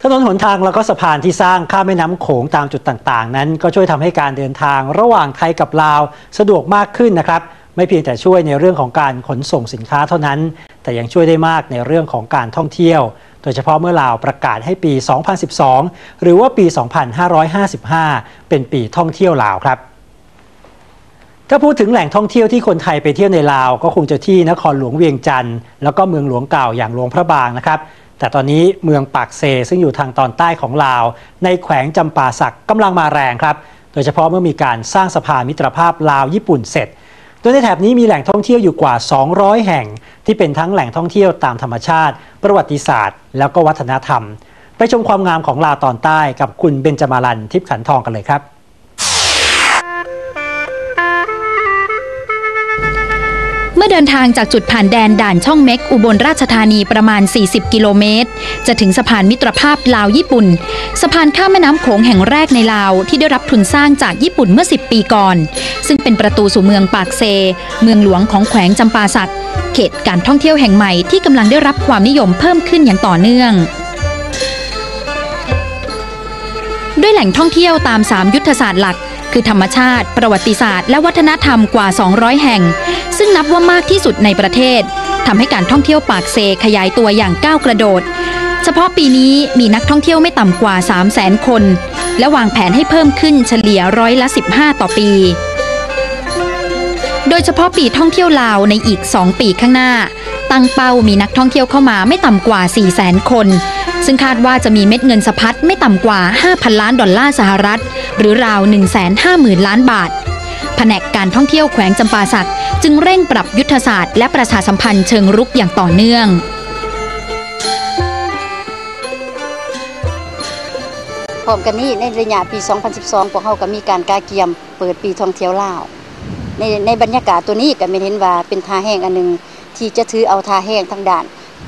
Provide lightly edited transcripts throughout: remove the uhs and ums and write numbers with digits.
ถนนหนทางแล้วก็สะพานที่สร้างข้ามแม่น้ำโขงตามจุดต่างๆนั้นก็ช่วยทำให้การเดินทางระหว่างไทยกับลาวสะดวกมากขึ้นนะครับไม่เพียงแต่ช่วยในเรื่องของการขนส่งสินค้าเท่านั้นแต่ยังช่วยได้มากในเรื่องของการท่องเที่ยวโดยเฉพาะเมื่อลาวประกาศให้ปี 2012 หรือว่าปี 2555 เป็นปีท่องเที่ยวลาวครับถ้าพูดถึงแหล่งท่องเที่ยวที่คนไทยไปเที่ยวในลาวก็คงจะที่นครหลวงเวียงจันทร์แล้วก็เมืองหลวงเก่าอย่างหลวงพระบางนะครับแต่ตอนนี้เมืองปากเซซึ่งอยู่ทางตอนใต้ของลาวในแขวงจำปาสักกำลังมาแรงครับโดยเฉพาะเมื่อมีการสร้างสะพานมิตรภาพลาวญี่ปุ่นเสร็จโดยในแถบนี้มีแหล่งท่องเที่ยวอยู่กว่า 200 แห่งที่เป็นทั้งแหล่งท่องเที่ยวตามธรรมชาติประวัติศาสตร์แล้วก็วัฒนธรรมไปชมความงามของลาวตอนใต้กับคุณเบญจมาลันทิพย์ขันทองกันเลยครับเมื่อเดินทางจากจุดผ่านแดนด่านช่องเม็กอุบลราชธานีประมาณ40กิโลเมตรจะถึงสะพานมิตรภาพลาวญี่ปุ่นสะพานข้ามแม่น้ำโขงแห่งแรกในลาวที่ได้รับทุนสร้างจากญี่ปุ่นเมื่อ10ปีก่อนซึ่งเป็นประตูสู่เมืองปากเซเมืองหลวงของแขวงจำปาสักเขตการท่องเที่ยวแห่งใหม่ที่กำลังได้รับความนิยมเพิ่มขึ้นอย่างต่อเนื่องด้วยแหล่งท่องเที่ยวตาม3ยุทธศาสตร์หลักคือธรรมชาติประวัติศาสตร์และวัฒนธรรมกว่า200แห่งซึ่งนับว่ามากที่สุดในประเทศทำให้การท่องเที่ยวปากเซขยายตัวอย่างก้าวกระโดดเฉพาะปีนี้มีนักท่องเที่ยวไม่ต่ำกว่า 300,000 คนและวางแผนให้เพิ่มขึ้นเฉลี่ย15%ต่อปีโดยเฉพาะปีท่องเที่ยวลาวในอีก2ปีข้างหน้าตั้งเป้ามีนักท่องเที่ยวเข้ามาไม่ต่ำกว่า 400,000 คนซึ่งคาดว่าจะมีเม็ดเงินสะพัดไม่ต่ำกว่า 5,000 ล้านดอลลาร์สหรัฐหรือราว 150,000 ล้านบาทแผนกการท่องเที่ยวแขวงจำปาสักจึงเร่งปรับยุทธศาสตร์และประชาสัมพันธ์เชิงรุกอย่างต่อเนื่องพร้อมกันนี้ในระยะปี 2012 พวกเขาก็มีการกาเกียมเปิดปีท่องเที่ยวลาวในบรรยากาศตัวนี้ก็ไม่เห็นว่าเป็นท่าแห้งอันนึงที่จะถือเอาท่าแห้งทั้งด่าน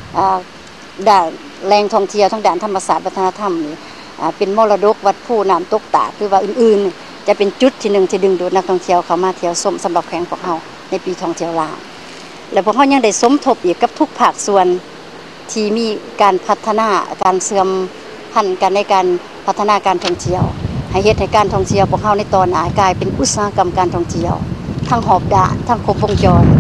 แหล่งท่องเที่ยวทั้งด่านธรรมศาสตร์วัฒนธรรมนี่เป็นมรดกวัดผู้น้ำตกตาดหรือว่าอื่นๆจะเป็นจุดที่หนึ่งที่ดึงดูดนักท่องเที่ยวเข้ามาเที่ยวชมสำหรับแขวงพวกเขาในปีท่องเที่ยวลาวและพวกเขายังได้สมทบอีกกับทุกภาคส่วนที่มีการพัฒนาการเสื่อมพันธุ์กันในการพัฒนาการท่องเที่ยวให้เฮ็ดให้การท่องเที่ยวพวกเขาในตอนหน้ากลายเป็นอุตสาหกรรมการท่องเที่ยวทั้งหอบด่านทั้งครบวงจร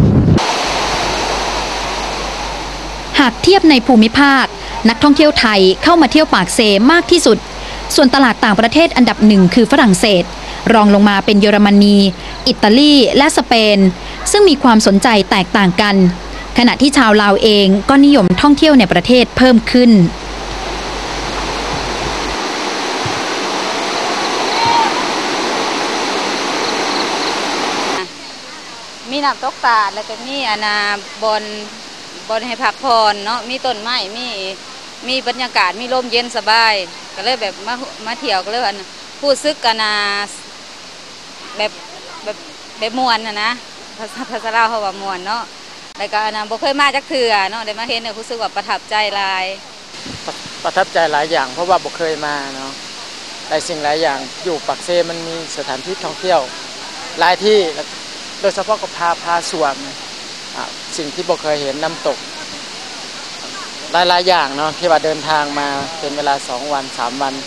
หากเทียบในภูมิภาคนักท่องเที่ยวไทยเข้ามาเที่ยวปากเซมากที่สุดส่วนตลาดต่างประเทศอันดับหนึ่งคือฝรั่งเศสรองลงมาเป็นเยอรมนีอิตาลีและสเปนซึ่งมีความสนใจแตกต่างกันขณะที่ชาวลาวเองก็นิยมท่องเที่ยวในประเทศเพิ่มขึ้นมีน้ำตกตาดแล้วก็มีบอนให้พักผ่อนเนาะมีต้นไม้มีบรรยากาศมีลมเย็นสบายก็เลยแบบมาเที่ยวก็เลยพูดซึกกันแบบมวนนะภาษาลาวเขาว่ามวนเนาะแล้วก็บ่เคยมาจักเทื่อเนาะได้มาเห็นเนี่ยรู้สึกว่าประทับใจหลายประทับใจหลายอย่างเพราะว่าบ่เคยมาเนาะหลายสิ่งหลายอย่างอยู่ปากเซมันมีสถานที่ท่องเที่ยวหลายที่โดยเฉพาะกับพาสวนสิ่งที่บ่เคยเห็นน้ำตกหลายอย่างเนาะที่ว่าเดินทางมาเป็นเวลา2 วัน 3 วัน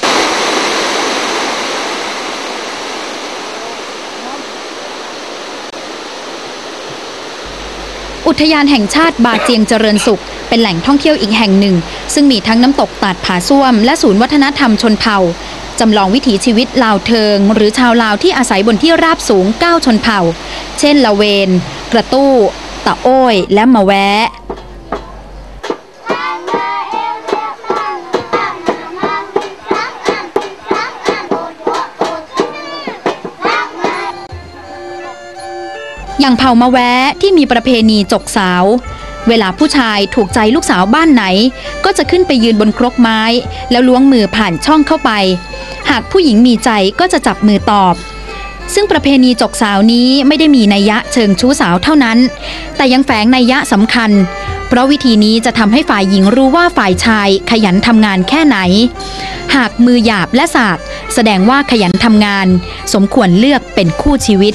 อุทยานแห่งชาติบาเจียงเจริญสุขเป็นแหล่งท่องเที่ยวอีกแห่งหนึ่งซึ่งมีทั้งน้ำตกตาดผาส้วมและศูนย์วัฒนธรรมชนเผ่าจำลองวิถีชีวิตลาวเทิงหรือชาวลาวที่อาศัยบนที่ราบสูง9ชนเผ่าเช่นละเวนกระตู้ตะโอ้ยและมะแวะอย่างเผ่ามะแวะที่มีประเพณีจกสาวเวลาผู้ชายถูกใจลูกสาวบ้านไหนก็จะขึ้นไปยืนบนครกไม้แล้วล้วงมือผ่านช่องเข้าไปหากผู้หญิงมีใจก็จะจับมือตอบซึ่งประเพณีจกสาวนี้ไม่ได้มีนัยยะเชิงชู้สาวเท่านั้นแต่ยังแฝงนัยยะสำคัญเพราะวิธีนี้จะทำให้ฝ่ายหญิงรู้ว่าฝ่ายชายขยันทำงานแค่ไหนหากมือหยาบและสากแสดงว่าขยันทำงานสมควรเลือกเป็นคู่ชีวิต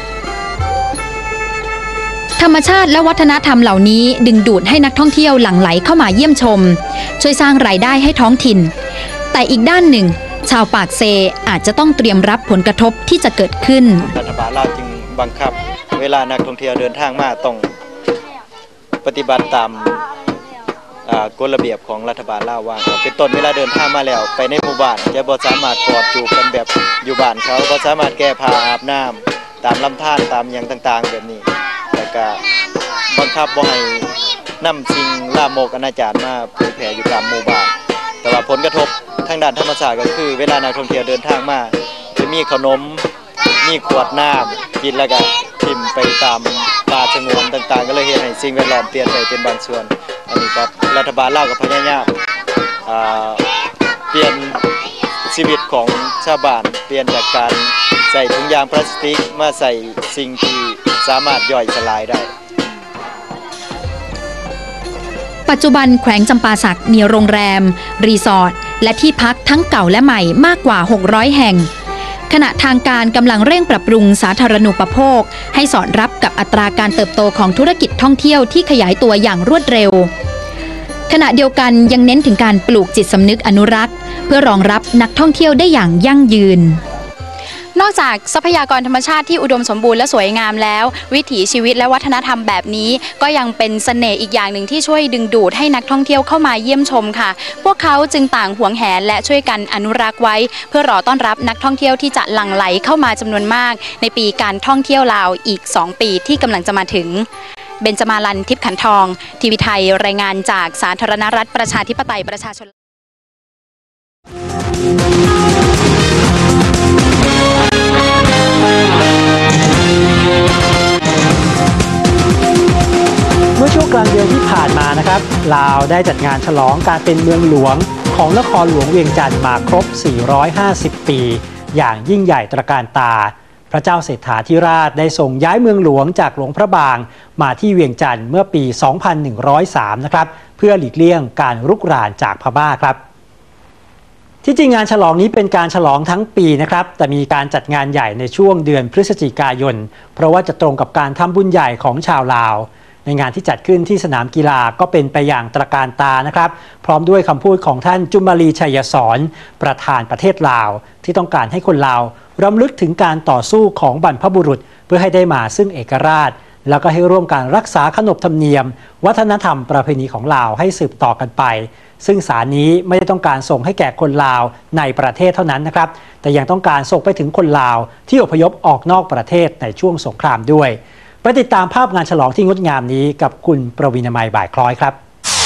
ธรรมชาติและวัฒนธรรมเหล่านี้ดึงดูดให้นักท่องเที่ยวหลั่งไหลเข้ามาเยี่ยมชมช่วยสร้างรายได้ให้ท้องถิ่นแต่อีกด้านหนึ่งชาวปากเซอาจจะต้องเตรียมรับผลกระทบที่จะเกิดขึ้นรัฐบาลลาวจึงบังคับเวลานักท่องเที่ยวเดินทางมาต้องปฏิบัติตามกฎระเบียบของรัฐบาลลาวว่าเป็นต้นเวลาเดินทางมาแล้วไปในหมู่บ้านจะบ่สามารถกอดจูบกันแบบอยู่บ้านเขาบ่สามารถแก้ผ้าอาบน้ำตามลำธารตามอย่างต่างๆแบบนี้แล้วก็บังคับบ่ให้นำสิ่งลามกอนาจารมาเผยแผ่อยู่ตามหมู่บ้านแต่ว่าผลกระทบทางด้านธรรมชาติก็คือเวลานักท่องเที่ยวเดินทางมาจะมีขนมมีขวดน้ำกินแล้วก็ทิ่มไปตามป่าสงวนต่างๆก็เลยเห็นให้สิ่งแวดล้อมเปลี่ยนไปเป็นบางส่วนอันนี้ครับรัฐบาลลาวก็พยายามเปลี่ยนชีวิตของชาวบ้านเปลี่ยนจากการใส่ถุงยางพลาสติกมาใส่สิ่งที่สามารถย่อยสลายได้ปัจจุบันแขวงจำปาสักมีโรงแรมรีสอร์ทและที่พักทั้งเก่าและใหม่มากกว่า600แห่งขณะทางการกำลังเร่งปรับปรุงสาธารณูปโภคให้สอดรับกับอัตราการเติบโตของธุรกิจท่องเที่ยวที่ขยายตัวอย่างรวดเร็วขณะเดียวกันยังเน้นถึงการปลูกจิตสำนึกอนุรักษ์เพื่อรองรับนักท่องเที่ยวได้อย่างยั่งยืนนอกจากทรัพยากรธรรมชาติที่อุดมสมบูรณ์และสวยงามแล้ววิถีชีวิตและวัฒนธรรมแบบนี้ก็ยังเป็นเสน่ห์อีกอย่างหนึ่งที่ช่วยดึงดูดให้นักท่องเที่ยวเข้ามาเยี่ยมชมค่ะพวกเขาจึงต่างหวงแหนและช่วยกันอนุรักษ์ไว้เพื่อรอต้อนรับนักท่องเที่ยวที่จะหลั่งไหลเข้ามาจำนวนมากในปีการท่องเที่ยวลาวอีก2ปีที่กำลังจะมาถึงเบญจมาลัน ทิพย์ขันทองทีวีไทยรายงานจากสาธารณรัฐประชาธิปไตยประชาชนเมื่อช่วงกลางเดือนที่ผ่านมานะครับลาวได้จัดงานฉลองการเป็นเมืองหลวงของนครหลวงเวียงจันทร์มาครบ450ปีอย่างยิ่งใหญ่ตระการตาพระเจ้าเศรษฐาธิราชได้ส่งย้ายเมืองหลวงจากหลวงพระบางมาที่เวียงจันทร์เมื่อปี 2103 นะครับเพื่อหลีกเลี่ยงการรุกรานจากพม่าครับที่จริงงานฉลองนี้เป็นการฉลองทั้งปีนะครับแต่มีการจัดงานใหญ่ในช่วงเดือนพฤศจิกายนเพราะว่าจะตรงกับการทำบุญใหญ่ของชาวลาวในงานที่จัดขึ้นที่สนามกีฬาก็เป็นไปอย่างตระการตานะครับพร้อมด้วยคำพูดของท่านจุมาลีชัยสอนประธานประเทศลาวที่ต้องการให้คนลาวรำลึกถึงการต่อสู้ของบรรพบุรุษเพื่อให้ได้มาซึ่งเอกราชแล้วก็ให้ร่วมการรักษาขนบธรรมเนียมวัฒนธรรมประเพณีของลาวให้สืบต่อกันไปซึ่งสารนี้ไม่ได้ต้องการส่งให้แก่คนลาวในประเทศเท่านั้นนะครับแต่ยังต้องการส่งไปถึงคนลาวที่อพยพออกนอกประเทศในช่วงสงครามด้วยไปติดตามภาพงานฉลองที่งดงามนี้กับคุณประวินามัยบ่ายคล้อยครับ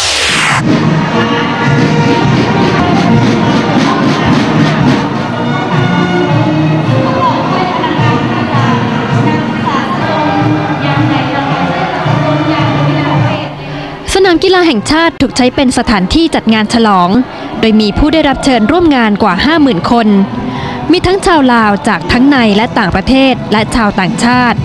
สนามกีฬาแห่งชาติถูกใช้เป็นสถานที่จัดงานฉลองโดยมีผู้ได้รับเชิญร่วมงานกว่า 50,000 คนมีทั้งชาวลาวจากทั้งในและต่างประเทศและชาวต่างชาติ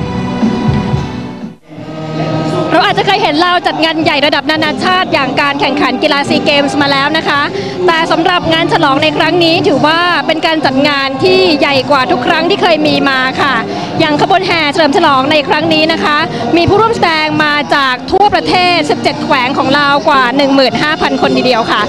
เราอาจจะเคยเห็นลาวจัดงานใหญ่ระดับนานาชาติอย่างการแข่งขันกีฬาซีเกมส์มาแล้วนะคะแต่สำหรับงานฉลองในครั้งนี้ถือว่าเป็นการจัดงานที่ใหญ่กว่าทุกครั้งที่เคยมีมาค่ะอย่างขบวนแห่เฉลิมฉลองในครั้งนี้นะคะมีผู้ร่วมแสดงมาจากทั่วประเทศ17แขวงของลาวกว่า 15,000 คนทีเดียวค่ะ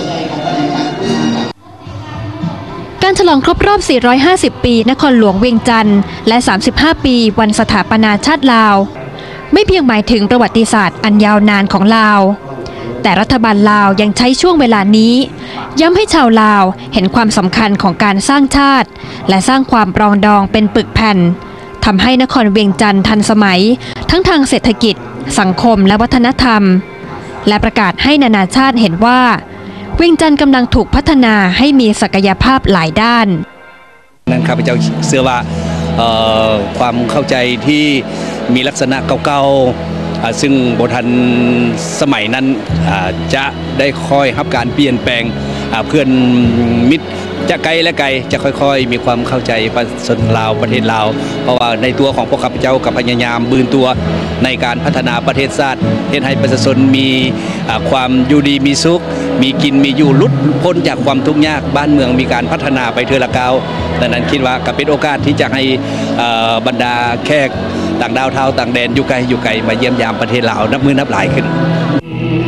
การฉลองครบรอบ450 ปีนครหลวงเวียงจันทร์และ35 ปีวันสถาปนาชาติลาวไม่เพียงหมายถึงประวัติศาสตร์อันยาวนานของลาวแต่รัฐบาลลาวยังใช้ช่วงเวลานี้ย้ำให้ชาวลาวเห็นความสำคัญของการสร้างชาติและสร้างความปรองดองเป็นปึกแผ่นทำให้นครเวียงจันทร์ทันสมัยทั้งทางเศรษฐกิจสังคมและวัฒนธรรมและประกาศให้นานาชาติเห็นว่าเวียงจันทร์กำลังถูกพัฒนาให้มีศักยภาพหลายด้านนั้นข้าพเจ้าเชื่อว่าความเข้าใจที่มีลักษณะเก่าๆซึ่งโบราณสมัยนั้นจะได้ค่อยรับการเปลี่ยนแปลงเพื่อนมิตรจะไกลและไกลจะค่อยๆมีความเข้าใจประชาชนลาวประเทศลาวเพราะว่าในตัวของพวกข้าพเจ้ากับพยายามบืนตัวในการพัฒนาประเทศชาติเฮ็ดให้ประชาชนมีความอยู่ดีมีสุขมีกินมีอยู่หลุดพ้นจากความทุกข์ยากบ้านเมืองมีการพัฒนาไปเทื่อละก้าวดังนั้นคิดว่าก็เป็นโอกาสที่จะให้บรรดาแขกต่างดาวเท่าต่างแดนอยู่ไกลมาเยี่ยมยามประเทศลาวนับมือนับหลายขึ้นข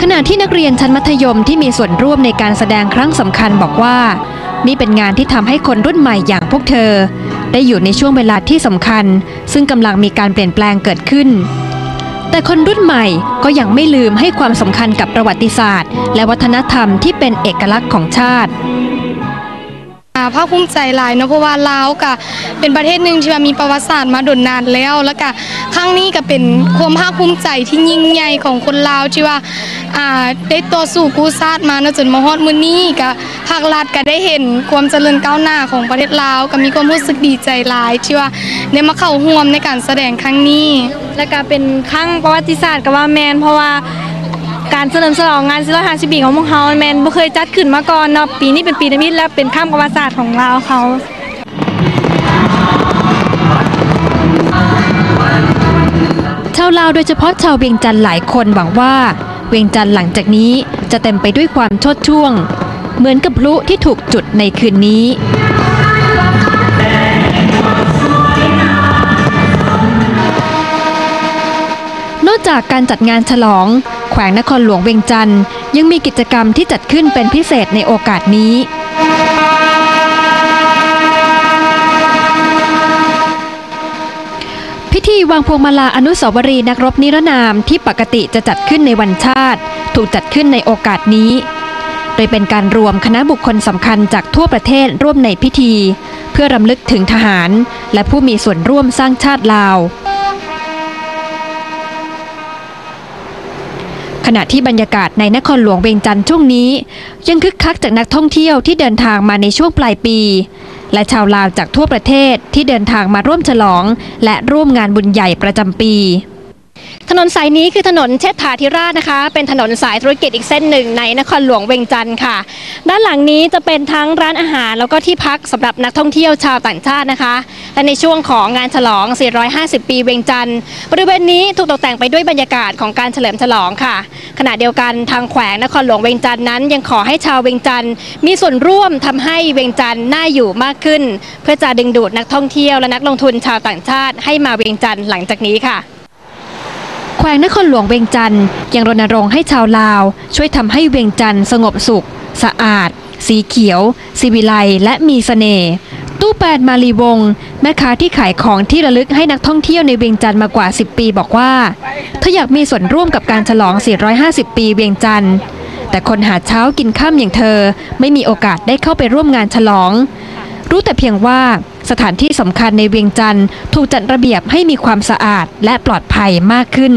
ขณะที่นักเรียนชั้นมัธยมที่มีส่วนร่วมในการแสดงครั้งสำคัญบอกว่านี่เป็นงานที่ทำให้คนรุ่นใหม่อย่างพวกเธอได้อยู่ในช่วงเวลาที่สำคัญซึ่งกำลังมีการเปลี่ยนแปลงเกิดขึ้นแต่คนรุ่นใหม่ก็ยังไม่ลืมให้ความสำคัญกับประวัติศาสตร์และวัฒนธรรมที่เป็นเอกลักษณ์ของชาติภาคภูมิใจหลายเนาะเพราะว่าลาวก็เป็นประเทศหนึ่งที่มีประวัติศาสตร์มาดนนานแล้วก็ครั้งนี้ก็เป็นความภาคภูมิใจที่ยิ่งใหญ่ของคนลาวที่ว่าได้ต่อสู้กู้ชาติมาจนมาฮอดมื้อนี้ก็ภาครัฐก็ได้เห็นความเจริญก้าวหน้าของประเทศลาวก็มีความรู้สึกดีใจหลายที่ว่าได้มาเข้าร่วมในการแสดงครั้งนี้และก็เป็นครั้งประวัติศาสตร์ก็ว่าแมนเพราะว่าการเฉลิมฉลองงาน450 ปีของพวกเขาแมนบ่เคยจัดขึ้นมาก่อนเนาะปีนี้เป็นปีนิมิตและเป็นข้ามประวัติศาสตร์ของลาวเขาชาวลาวโดยเฉพาะชาวเวียงจันทร์หลายคนหวังว่าเวียงจันทร์หลังจากนี้จะเต็มไปด้วยความโชติช่วงเหมือนกับพลุที่ถูกจุดในคืนนี้นอกจากการจัดงานฉลองแขวงนครหลวงเวียงจันทร์ยังมีกิจกรรมที่จัดขึ้นเป็นพิเศษในโอกาสนี้พิธีวางพวงมาลาอนุสาวรีย์นักรบนิรนามที่ปกติจะจัดขึ้นในวันชาติถูกจัดขึ้นในโอกาสนี้โดยเป็นการรวมคณะบุคคลสำคัญจากทั่วประเทศร่วมในพิธีเพื่อรำลึกถึงทหารและผู้มีส่วนร่วมสร้างชาติลาวขณะที่บรรยากาศในนครหลวงเวียงจันทร์ช่วงนี้ยังคึกคักจากนักท่องเที่ยวที่เดินทางมาในช่วงปลายปีและชาวลาวจากทั่วประเทศที่เดินทางมาร่วมฉลองและร่วมงานบุญใหญ่ประจำปีถนนสายนี้คือถนนเชษฐาธิราชนะคะเป็นถนนสายธุรกิจอีกเส้นหนึ่งในนครหลวงเวียงจันทร์ค่ะด้านหลังนี้จะเป็นทั้งร้านอาหารแล้วก็ที่พักสำหรับนักท่องเที่ยวชาวต่างชาตินะคะและในช่วงของงานฉลอง450 ปีเวียงจันทร์บริเวณนี้ถูกตกแต่งไปด้วยบรรยากาศของการเฉลิมฉลองค่ะขณะเดียวกันทางแขวงนครหลวงเวียงจันทร์นั้นยังขอให้ชาวเวียงจันทร์มีส่วนร่วมทำให้เวียงจันทร์น่าอยู่มากขึ้นเพื่อจะดึงดูดนักท่องเที่ยวและนักลงทุนชาวต่างชาติให้มาเวียงจันทร์หลังจากนี้ค่ะแขวงนครหลวงเวียงจันทร์ยังรณรงค์ให้ชาวลาวช่วยทำให้เวียงจันทร์สงบสุขสะอาดสีเขียวสิวิไลและมีเสน่ห์ตู้แปดมาลีวงศ์แม่ค้าที่ขายของที่ระลึกให้นักท่องเที่ยวในเวียงจันทร์มากว่า10 ปีบอกว่าเธออยากมีส่วนร่วมกับการฉลอง450 ปีเวียงจันทร์แต่คนหาเช้ากินค่ำอย่างเธอไม่มีโอกาสได้เข้าไปร่วมงานฉลองรู้แต่เพียงว่าสถานที่สำคัญในเวียงจันทร์ถูกจัดระเบียบให้มีความสะอาดและปลอดภัยมากขึ้น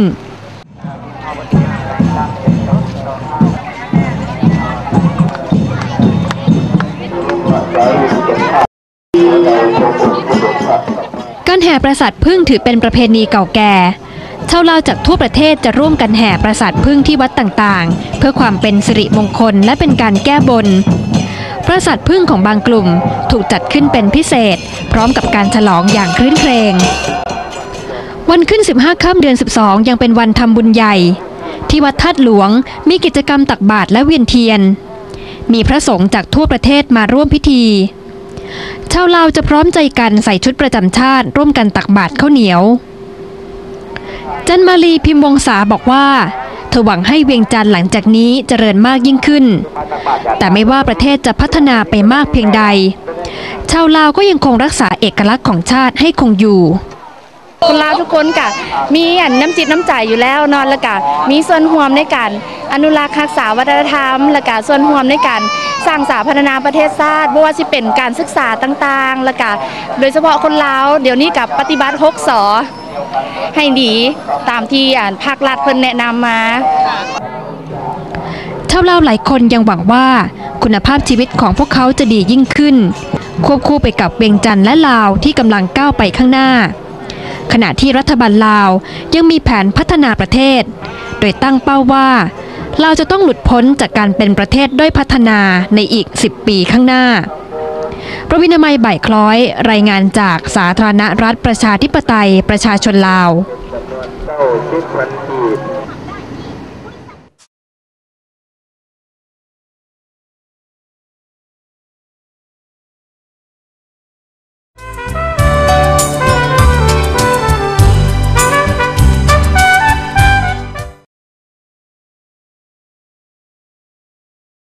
การแห่ปราสาทผึ้งถือเป็นประเพณีเก่าแก่ชาวลาวจากทั่วประเทศจะร่วมกันแห่ปราสาทผึ้งที่วัดต่างๆเพื่อความเป็นสิริมงคลและเป็นการแก้บนปราสาทผึ้งของบางกลุ่มถูกจัดขึ้นเป็นพิเศษพร้อมกับการฉลองอย่างครื้นเครงวันขึ้น15 ค่ำเดือน 12ยังเป็นวันทำบุญใหญ่ที่วัดธาตุหลวงมีกิจกรรมตักบาตรและเวียนเทียนมีพระสงฆ์จากทั่วประเทศมาร่วมพิธีชาวลาวจะพร้อมใจกันใส่ชุดประจำชาติร่วมกันตักบาตรข้าวเหนียวจันมาลีพิมพ์วงศาบอกว่าเธอหวังให้เวียงจันทร์หลังจากนี้เจริญมากยิ่งขึ้นแต่ไม่ว่าประเทศจะพัฒนาไปมากเพียงใดชาวลาวก็ยังคงรักษาเอกลักษณ์ของชาติให้คงอยู่คนลาวทุกคนกะมีน้ำจิตน้ำใจอยู่แล้วนอนและกะมีส่วนร่วมในการอนุรักษ์รักษาวัฒนธรรมและกะส่วนร่วมในการสร้างสรรค์พัฒนาประเทศชาติไม่ว่าจะเป็นการศึกษาต่างๆและกะโดยเฉพาะคนลาวเดี๋ยวนี้กับปฏิบัติ6 สให้ดีตามที่ภาครัฐเพิ่นแนะนำมาชาวลาวหลายคนยังหวังว่าคุณภาพชีวิตของพวกเขาจะดียิ่งขึ้นควบคู่ไปกับเวียงจันทร์และลาวที่กำลังก้าวไปข้างหน้าขณะที่รัฐบาลลาวยังมีแผนพัฒนาประเทศโดยตั้งเป้าว่าลาวจะต้องหลุดพ้นจากการเป็นประเทศด้อยพัฒนาในอีก10 ปีข้างหน้าประวินามัยบ่ายคล้อยรายงานจากสาธารณรัฐประชาธิปไตยประชาชนลาว